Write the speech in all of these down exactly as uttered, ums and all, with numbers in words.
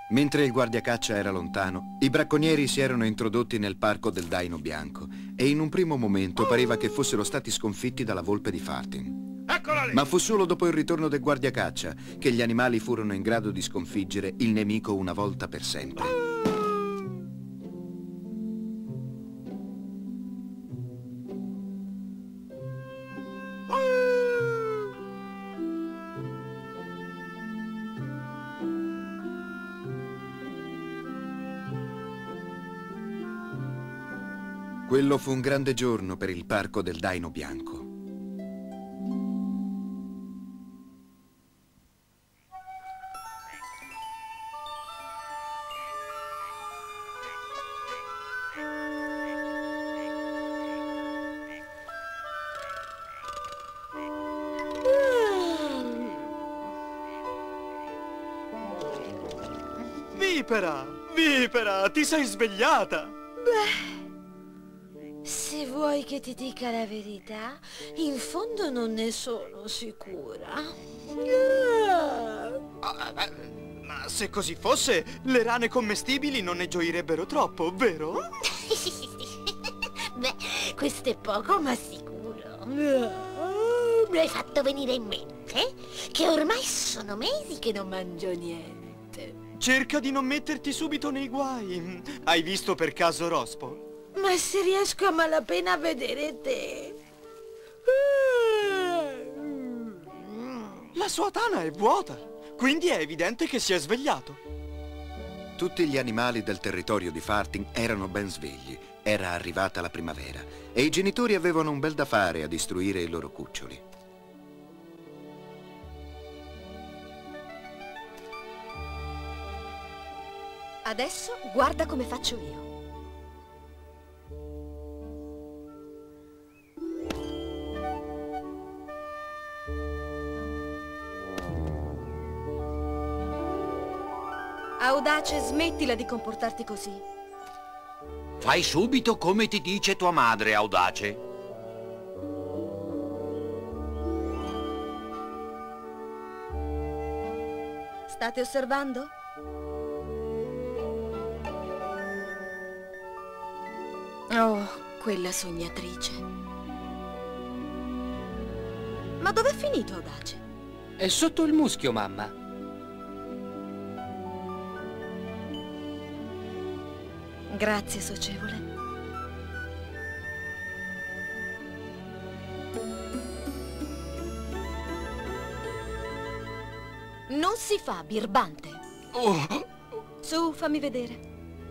Mentre il guardiacaccia era lontano, i bracconieri si erano introdotti nel parco del Daino Bianco e in un primo momento pareva che fossero stati sconfitti dalla volpe di Farthing. Eccola lì! Ma fu solo dopo il ritorno del guardiacaccia che gli animali furono in grado di sconfiggere il nemico una volta per sempre. Quello fu un grande giorno per il parco del Daino Bianco. Vipera! Vipera! Ti sei svegliata! Beh... Se vuoi che ti dica la verità, in fondo non ne sono sicura. Ah, beh, ma se così fosse, le rane commestibili non ne gioirebbero troppo, vero? Beh, questo è poco ma sicuro. Mi hai fatto venire in mente che ormai sono mesi che non mangio niente. Cerca di non metterti subito nei guai. Hai visto per caso Rospo? Ma se riesco a malapena a vedere te... La sua tana è vuota, quindi è evidente che si è svegliato. Tutti gli animali del territorio di Farthing erano ben svegli. Era arrivata la primavera e i genitori avevano un bel da fare a istruire i loro cuccioli. Adesso guarda come faccio io. Audace, smettila di comportarti così. Fai subito come ti dice tua madre, Audace. State osservando? Oh, quella sognatrice. Ma dov'è finito Audace? È sotto il muschio, mamma. Grazie, socievole. Non si fa, birbante. Oh. Su, fammi vedere.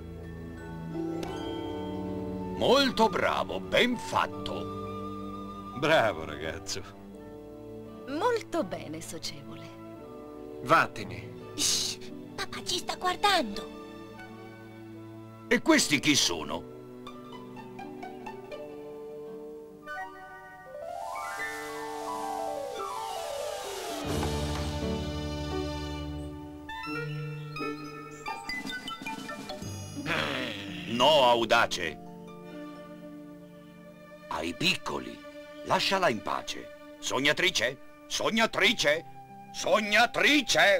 Molto bravo, ben fatto. Bravo, ragazzo. Molto bene, socievole. Vattene. Shh, papà ci sta guardando. E questi chi sono? No, Audace. Ai piccoli. Lasciala in pace. Sognatrice? Sognatrice? Sognatrice!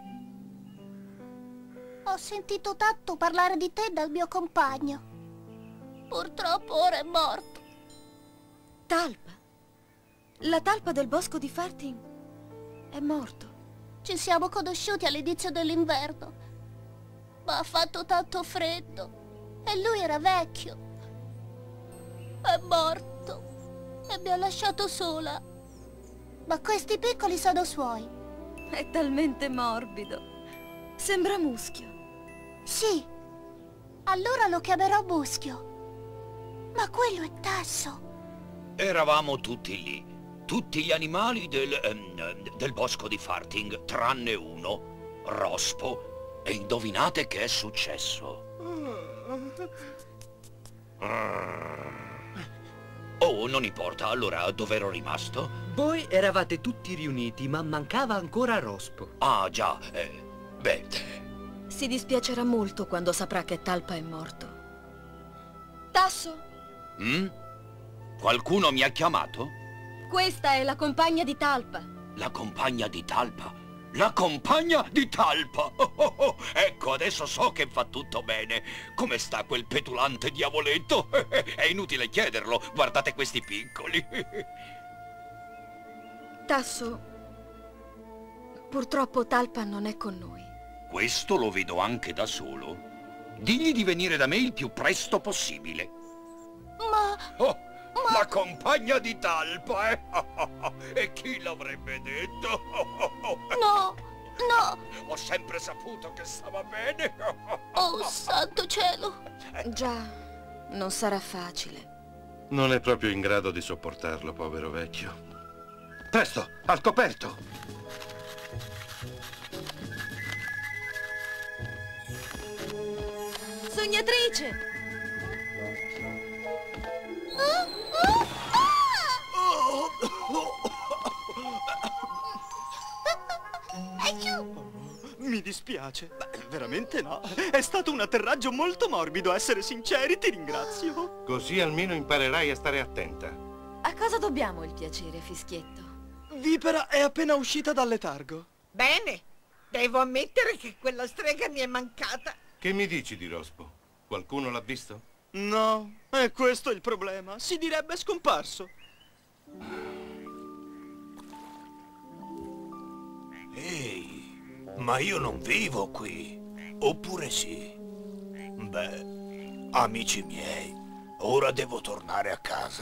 Ho sentito tanto parlare di te dal mio compagno. Purtroppo ora è morto. Talpa? La talpa del bosco di Farthing è morto. Ci siamo conosciuti all'inizio dell'inverno, ma ha fatto tanto freddo e lui era vecchio. È morto e mi ha lasciato sola. Ma questi piccoli sono suoi. È talmente morbido. Sembra muschio. Sì, allora lo chiamerò Muschio. Ma quello è Tasso. Eravamo tutti lì. Tutti gli animali del, ehm, del bosco di Farthing, tranne uno, Rospo. E indovinate che è successo? Oh, non importa. Allora, dove ero rimasto? Voi eravate tutti riuniti, ma mancava ancora Rospo. Ah, già. Eh, beh... Si dispiacerà molto quando saprà che Talpa è morto. Tasso? Mm? Qualcuno mi ha chiamato? Questa è la compagna di Talpa. La compagna di Talpa? La compagna di Talpa! Oh, oh, oh. Ecco, adesso so che fa tutto bene. Come sta quel petulante diavoletto? È inutile chiederlo, guardate questi piccoli. Tasso, purtroppo Talpa non è con noi. Questo lo vedo anche da solo. Digli di venire da me il più presto possibile. Ma... Oh, ma... la compagna di Talpa, eh? E chi l'avrebbe detto? No, no. Ho sempre saputo che stava bene. Oh, santo cielo. Già, non sarà facile. Non è proprio in grado di sopportarlo, povero vecchio. Presto, al coperto! Sognatrice! Mi dispiace. Beh, veramente no. È stato un atterraggio molto morbido, a essere sinceri, ti ringrazio. Così almeno imparerai a stare attenta. A cosa dobbiamo il piacere, Fischietto? Vipera è appena uscita dal letargo. Bene, devo ammettere che quella strega mi è mancata. Che mi dici di Rospo? Qualcuno l'ha visto? No, è questo il problema. Si direbbe scomparso. Ehi, ma io non vivo qui. Oppure sì? Beh, amici miei, ora devo tornare a casa.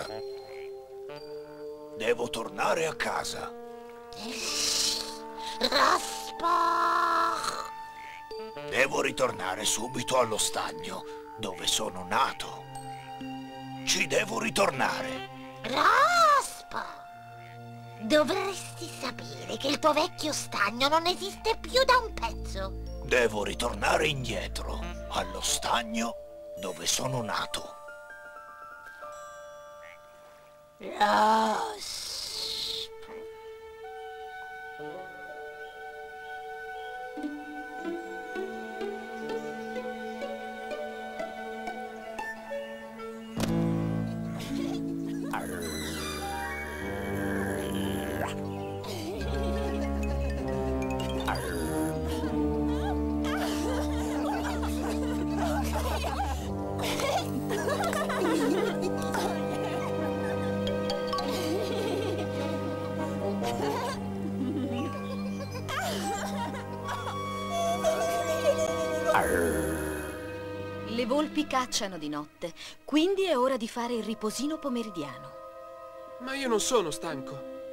Devo tornare a casa. Rospo! Devo ritornare subito allo stagno, dove sono nato. Ci devo ritornare. Rospo! Dovresti sapere che il tuo vecchio stagno non esiste più da un pezzo. Devo ritornare indietro, allo stagno dove sono nato. Rospo! Le volpi cacciano di notte, quindi è ora di fare il riposino pomeridiano. Ma io non sono stanco.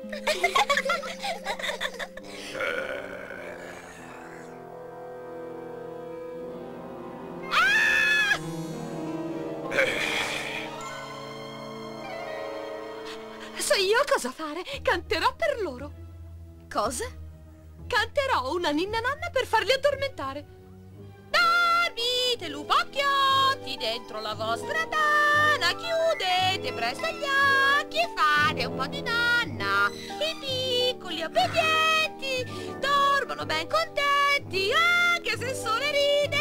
So io cosa fare, canterò per loro. Cosa? Canterò una ninna nanna per farli addormentare. Dormite, lupocchiotti, dentro la vostra tana, chiudete presto gli occhi e fate un po' di nanna. I piccoli obbedienti dormono ben contenti, anche se il sole ride.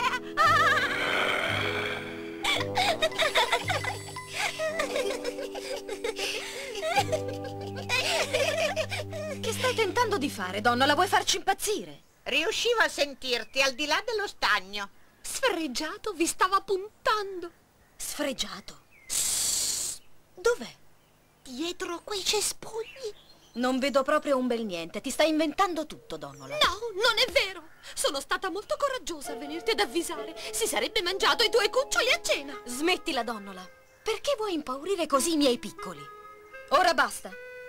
Che stai tentando di fare, donna? La vuoi farci impazzire? Riuscivo a sentirti al di là dello stagno. Sfregiato vi stava puntando. Sfregiato? Dov'è? Dietro quei cespugli. Non vedo proprio un bel niente. Ti stai inventando tutto, Donnola. No, non è vero. Sono stata molto coraggiosa a venirti ad avvisare. Si sarebbe mangiato i tuoi cuccioli a cena. Smettila, Donnola. Perché vuoi impaurire così i miei piccoli? Ora basta.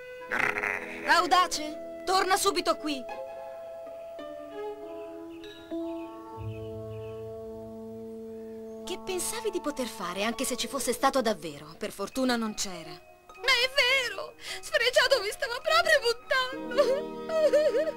Audace, torna subito qui. Che pensavi di poter fare, anche se ci fosse stato davvero? Per fortuna non c'era. Ma è vero! Sfregiato mi stava proprio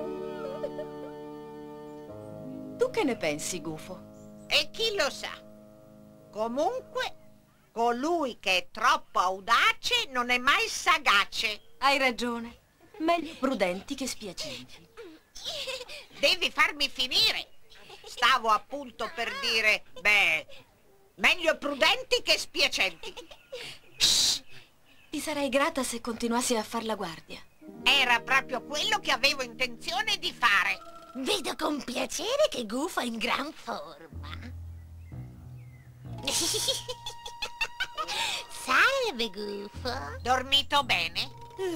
buttando! Tu che ne pensi, Gufo? E chi lo sa? Comunque, colui che è troppo audace non è mai sagace. Hai ragione. Meglio prudenti che spiacenti. Devi farmi finire. Stavo appunto per dire, beh, meglio prudenti che spiacenti. Shh. Ti sarei grata se continuassi a far la guardia. Era proprio quello che avevo intenzione di fare. Vedo con piacere che Gufo è in gran forma. Salve, Gufo. Dormito bene?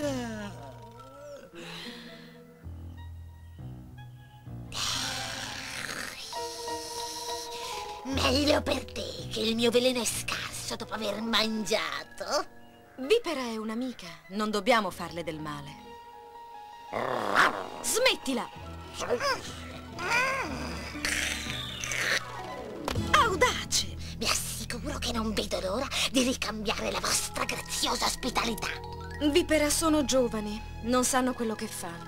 Meglio per te che il mio veleno è scarso dopo aver mangiato. Vipera è un'amica, non dobbiamo farle del male. Smettila! Audace! Mi assicuro che non vedo l'ora di ricambiare la vostra graziosa ospitalità. Vipera sono giovani, non sanno quello che fanno.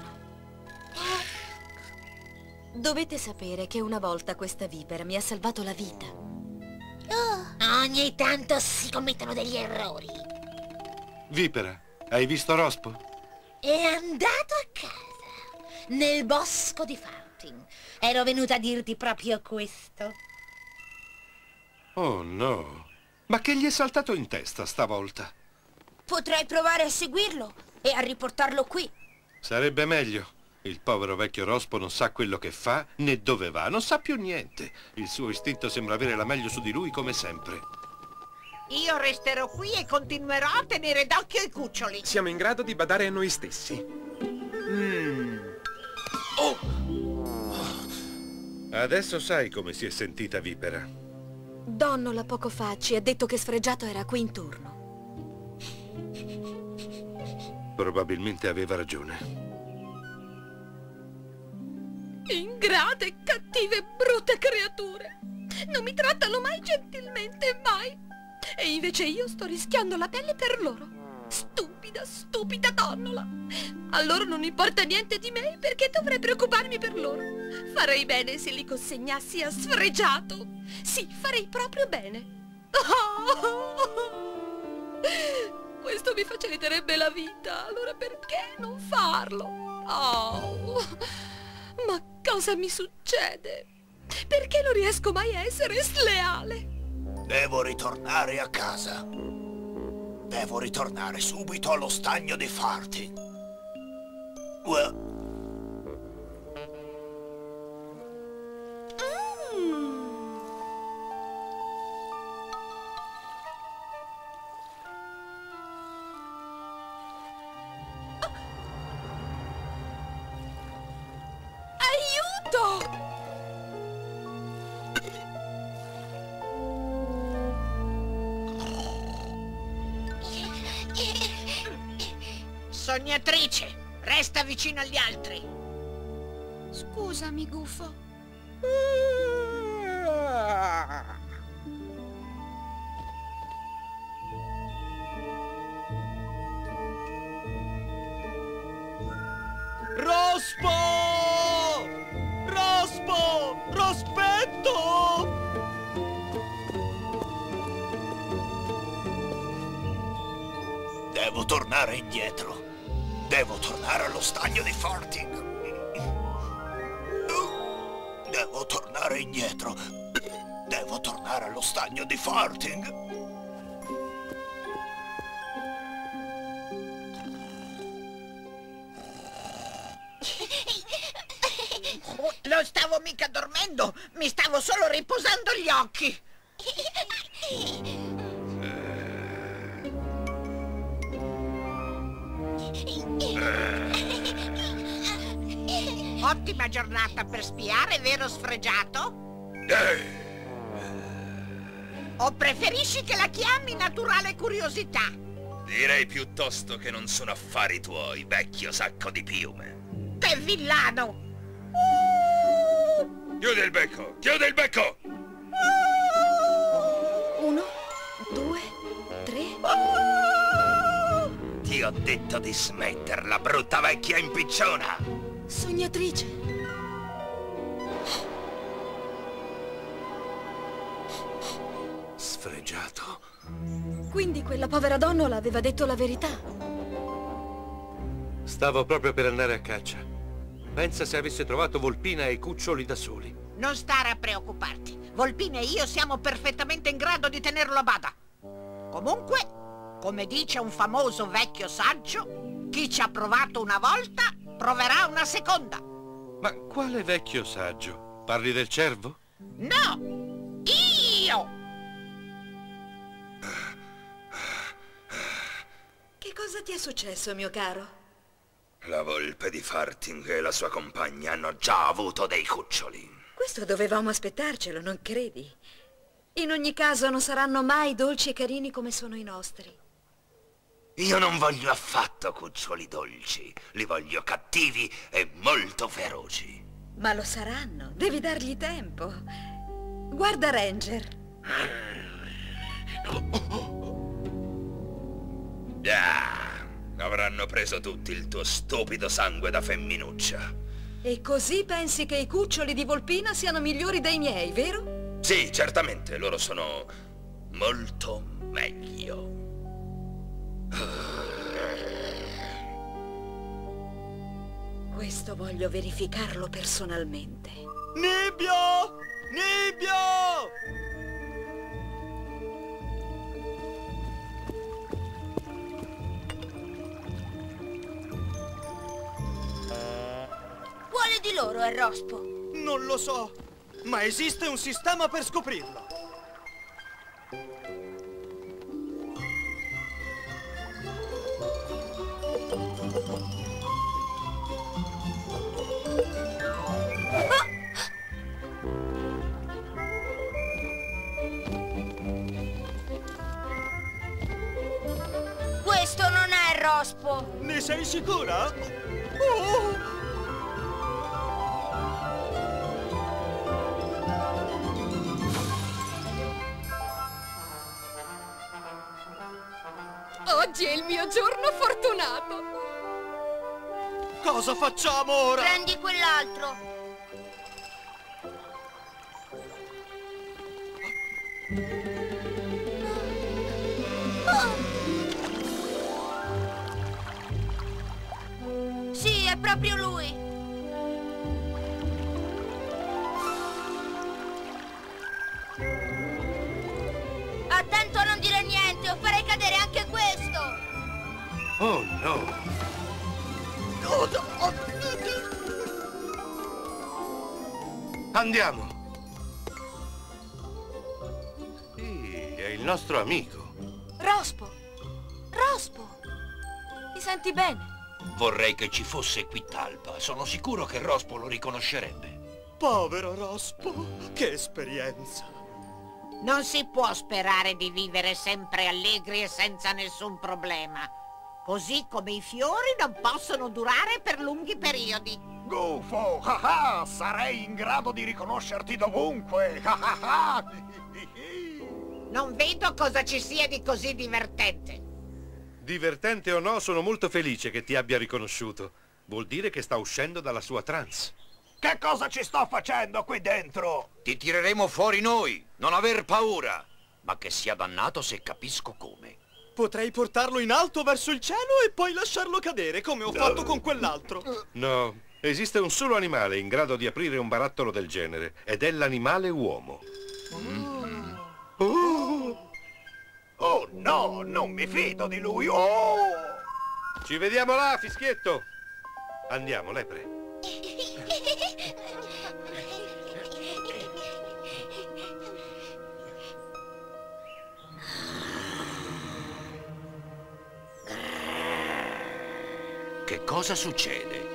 Dovete sapere che una volta questa vipera mi ha salvato la vita. Oh. Ogni tanto si commettono degli errori. Vipera, hai visto Rospo? È andato a casa, nel bosco di Farting. Ero venuta a dirti proprio questo. Oh no, ma che gli è saltato in testa stavolta? Potrei provare a seguirlo e a riportarlo qui. Sarebbe meglio. Il povero vecchio Rospo non sa quello che fa, né dove va, non sa più niente. Il suo istinto sembra avere la meglio su di lui come sempre. Io resterò qui e continuerò a tenere d'occhio i cuccioli. Siamo in grado di badare a noi stessi. Mm. Oh! Adesso sai come si è sentita Vipera. Donnola poco fa ci ha detto che Sfregiato era qui intorno. Probabilmente aveva ragione. Ingrate, cattive, brutte creature. Non mi trattano mai gentilmente, mai. E invece io sto rischiando la pelle per loro. Stupida, stupida donnola. A loro non importa niente di me, perché dovrei preoccuparmi per loro. Farei bene se li consegnassi a Sfregiato. Sì, farei proprio bene. Oh! Questo mi faciliterebbe la vita, allora perché non farlo? Oh! Ma cosa mi succede? Perché non riesco mai a essere sleale? Devo ritornare a casa. Devo ritornare subito allo stagno di Farting. Well. Sognatrice, resta vicino agli altri. Scusami, Gufo. Rospo! Rospo! Rospetto! Devo tornare indietro. Devo tornare allo stagno di Farting. Devo tornare indietro. Devo tornare allo stagno di Farting. Non stavo mica dormendo, mi stavo solo riposando gli occhi. Ottima giornata per spiare, vero Sfregiato? O preferisci che la chiami naturale curiosità? Direi piuttosto che non sono affari tuoi, vecchio sacco di piume. Che villano! Chiudi il becco! Chiudi il becco! Uno, due, tre... Ti ho detto di smetterla, brutta vecchia impicciona! Sognatrice. Sfregiato. Quindi quella povera donnola aveva detto la verità. Stavo proprio per andare a caccia. Pensa se avesse trovato Volpina e i cuccioli da soli. Non stare a preoccuparti. Volpina e io siamo perfettamente in grado di tenerlo a bada. Comunque, come dice un famoso vecchio saggio, Chi ci ha provato una volta, proverà una seconda. Ma quale vecchio saggio? Parli del cervo? No! Io! Che cosa ti è successo, mio caro? La volpe di Farthing e la sua compagna hanno già avuto dei cuccioli. Questo dovevamo aspettarcelo, non credi? In ogni caso non saranno mai dolci e carini come sono i nostri. Io non voglio affatto cuccioli dolci. Li voglio cattivi e molto feroci. Ma lo saranno, devi dargli tempo. Guarda Ranger. Ah, avranno preso tutti il tuo stupido sangue da femminuccia. E così pensi che i cuccioli di Volpina siano migliori dei miei, vero? Sì, certamente, loro sono molto meglio. Questo voglio verificarlo personalmente. Nibbio! Nibbio! Quale di loro è Rospo? Non lo so, ma esiste un sistema per scoprirlo. Questo non è Rospo. Ne sei sicura? Oh! Oggi è il mio giorno fortunato. Cosa facciamo ora? Prendi quell'altro. Oh. Sì, è proprio lui. Attento a non dire niente, o farei cadere anche questo. Oh no! Andiamo! Sì, è il nostro amico. Rospo! Rospo! Ti senti bene? Vorrei che ci fosse qui Talpa. Sono sicuro che Rospo lo riconoscerebbe. Povero Rospo, che esperienza! Non si può sperare di vivere sempre allegri e senza nessun problema. Così come i fiori non possono durare per lunghi periodi. Gufo, ah ah, sarei in grado di riconoscerti dovunque. Ah ah ah. Non vedo cosa ci sia di così divertente. Divertente o no, sono molto felice che ti abbia riconosciuto. Vuol dire che sta uscendo dalla sua trance. Che cosa ci sto facendo qui dentro? Ti tireremo fuori noi, non aver paura. Ma che sia dannato se capisco come. Potrei portarlo in alto verso il cielo e poi lasciarlo cadere, come ho fatto con quell'altro. No, esiste un solo animale in grado di aprire un barattolo del genere, ed è l'animale uomo. Mm. Oh. Oh no, non mi fido di lui. Oh! Ci vediamo là, fischietto. Andiamo, lepre. Che cosa succede?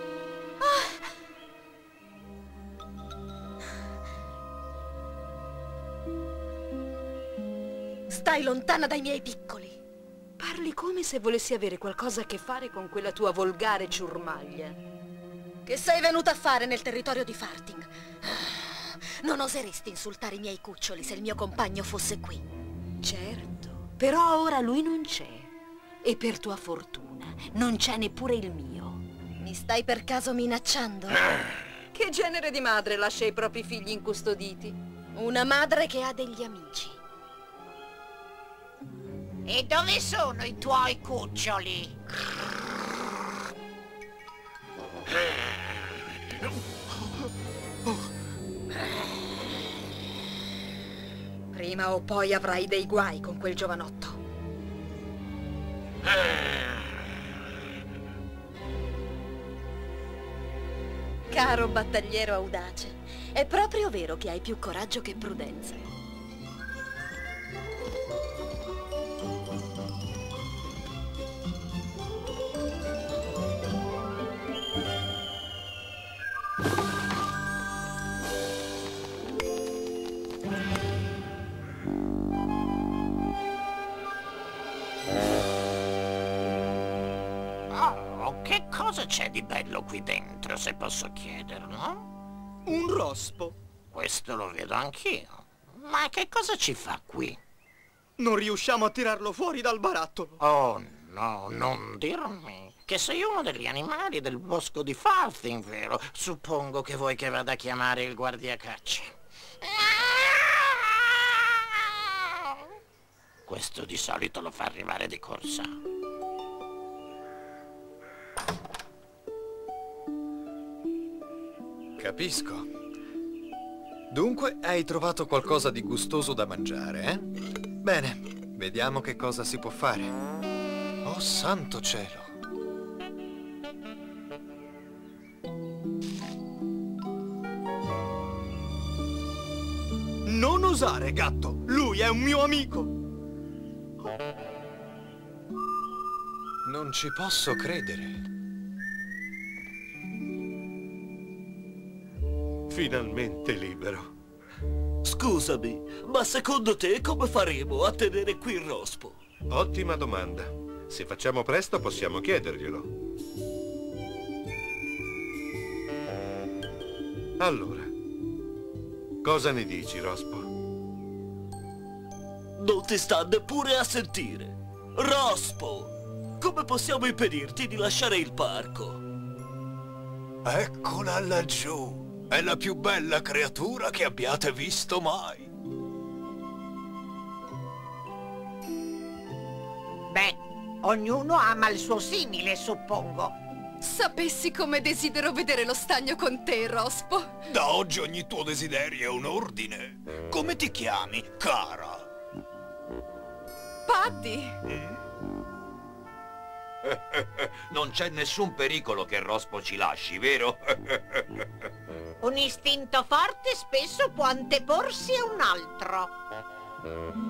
Stai lontana dai miei piccoli. Parli come se volessi avere qualcosa a che fare con quella tua volgare ciurmaglia. Che sei venuta a fare nel territorio di Farthing? Non oseresti insultare i miei cuccioli se il mio compagno fosse qui. Certo, però ora lui non c'è. E per tua fortuna non c'è neppure il mio. Mi stai per caso minacciando? Che genere di madre lascia i propri figli incustoditi? Una madre che ha degli amici. E dove sono i tuoi cuccioli? Prima o poi avrai dei guai con quel giovanotto. Caro battagliero audace, è proprio vero che hai più coraggio che prudenza. Oh, che cosa c'è di bello qui dentro, se posso chiederlo? Un rospo. Questo lo vedo anch'io. Ma che cosa ci fa qui? Non riusciamo a tirarlo fuori dal barattolo. Oh no, non dirmi che sei uno degli animali del bosco di Farthing, vero? Suppongo che vuoi che vada a chiamare il guardiacaccia. Questo di solito lo fa arrivare di corsa. Capisco. Dunque, hai trovato qualcosa di gustoso da mangiare, eh? Bene, vediamo che cosa si può fare. Oh, santo cielo! Non osare, gatto! Lui è un mio amico! Non ci posso credere. Finalmente libero. Scusami, ma secondo te come faremo a tenere qui il rospo? Ottima domanda. Se facciamo presto possiamo chiederglielo. Allora, cosa ne dici, Rospo? Non ti sta neppure a sentire. Rospo, come possiamo impedirti di lasciare il parco? Eccola laggiù. È la più bella creatura che abbiate visto mai. Beh, ognuno ama il suo simile, suppongo. Sapessi come desidero vedere lo stagno con te, Rospo. Da oggi ogni tuo desiderio è un ordine. Come ti chiami, cara? Paddy. Mm? Non c'è nessun pericolo che Rospo ci lasci, vero? Un istinto forte spesso può anteporsi a un altro.